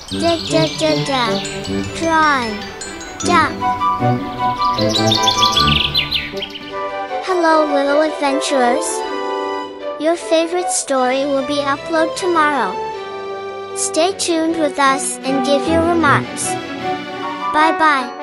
Da da da da. Drawn. Da. Hello little adventurers. Your favorite story will be uploaded tomorrow. Stay tuned with us and give your remarks. Bye bye.